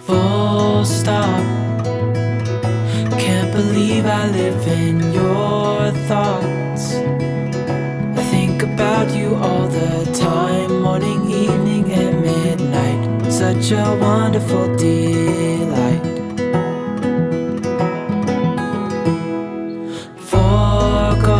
Full stop. Can't believe I live in your thoughts. I think about you all the time, morning, evening, and midnight. Such a wonderful delight. Forgo,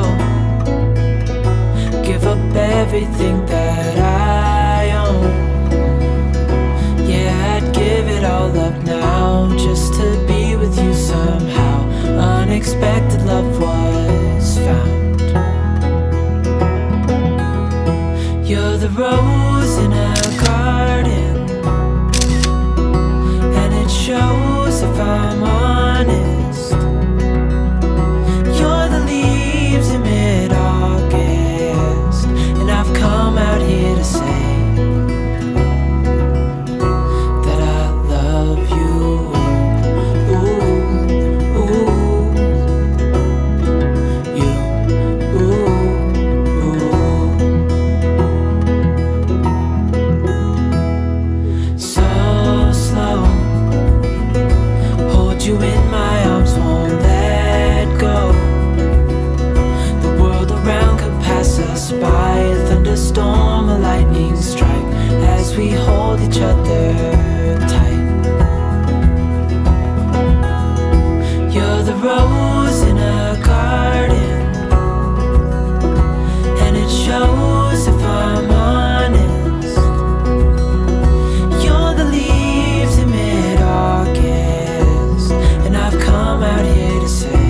give up everything that I own. Yeah, I'd give it all up now, just to be with you somehow. Unexpected love was found. You're the rose in a garden, and it shows if I'm honest. You're the leaves in mid-August, and I've come out here to say that I love you. Ooh, ooh, you, ooh, ooh. So slow, hold you in my arms, won't let go. The world around could pass us by, a thunderstorm, a lightning strike, as we hold each other tight. You're the rose in a garden, and it shows if I'm honest. You're the leaves in mid-August, and I've come out here to say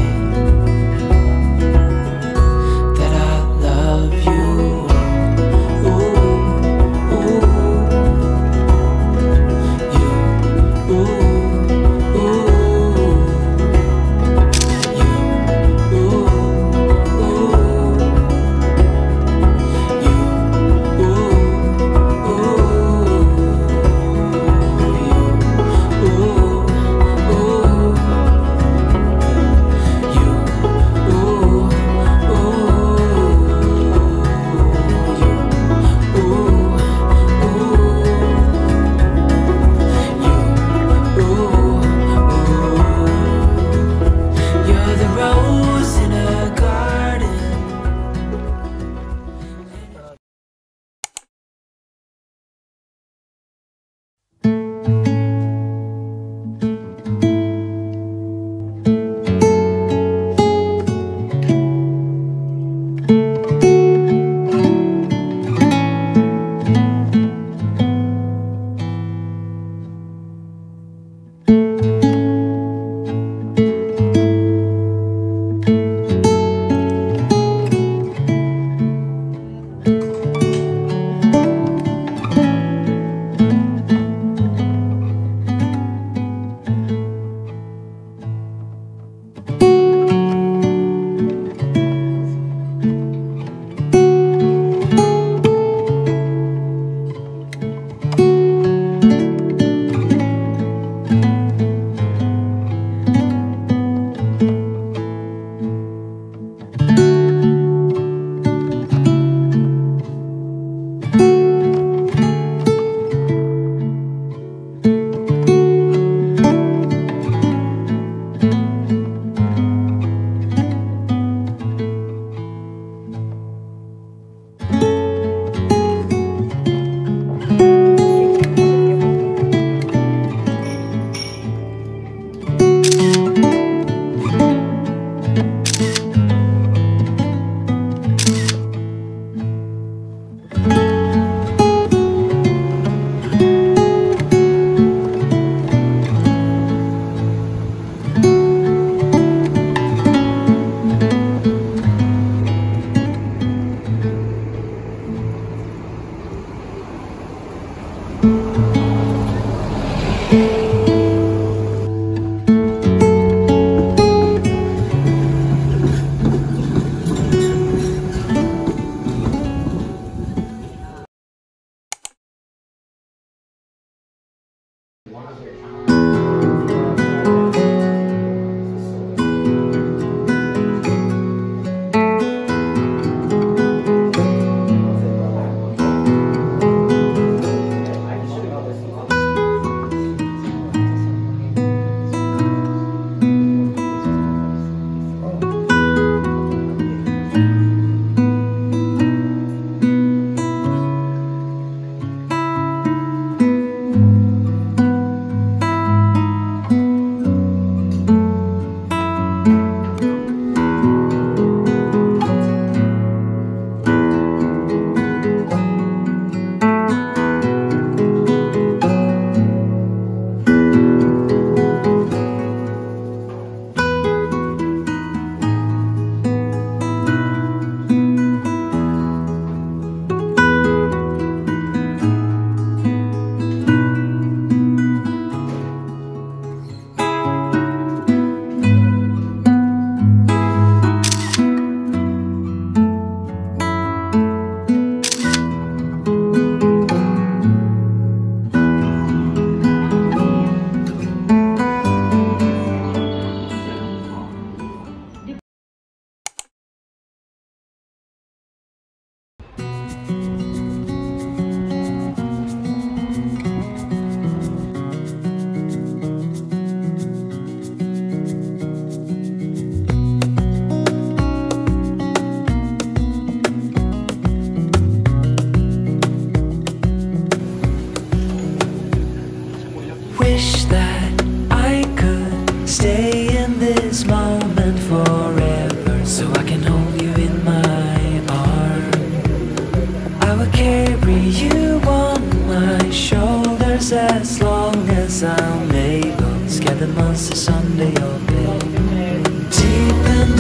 that I love you. Ooh, ooh, you, ooh, ooh, you, ooh, ooh, you, you're the rose in a garden. long as I'm able, scare the monsters under your bed. Deep and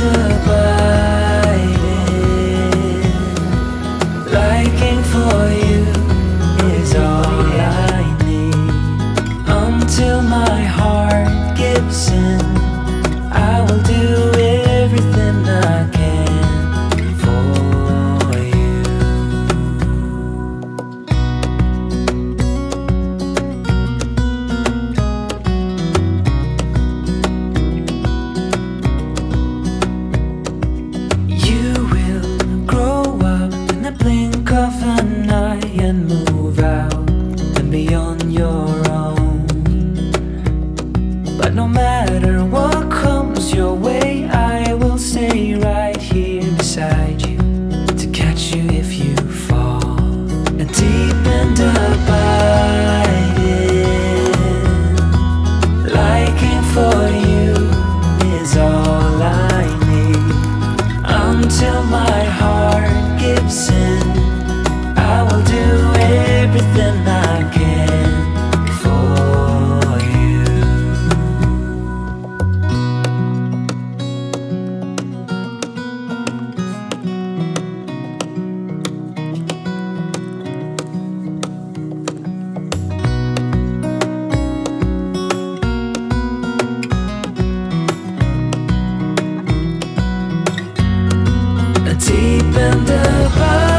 abiding, liking for you is all I need. Until my heart gives in, I will do everything I can for you. You will grow up in the blink of an eye and move out and be on your own. But no matter what comes your way, I will stay right here beside you to catch you if you fall. And deep and abiding, liking for you is all I need. Until my heart gives in, I will do everything I can for you. Deep and abiding,